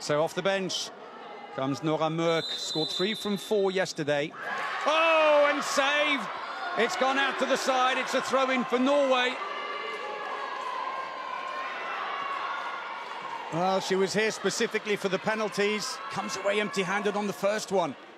So off the bench comes Nora Mørk, scored 3 from 4 yesterday. Oh, and saved! It's gone out to the side, it's a throw-in for Norway. Well, she was here specifically for the penalties. Comes away empty-handed on the first one.